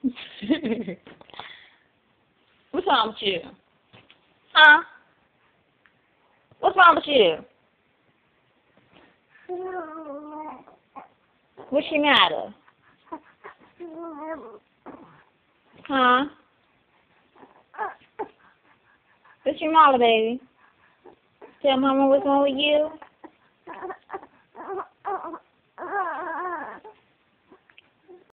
What's wrong with you? Huh? What's wrong with you? What's your matter? Huh? What's your matter, baby? Tell Mama what's wrong with you.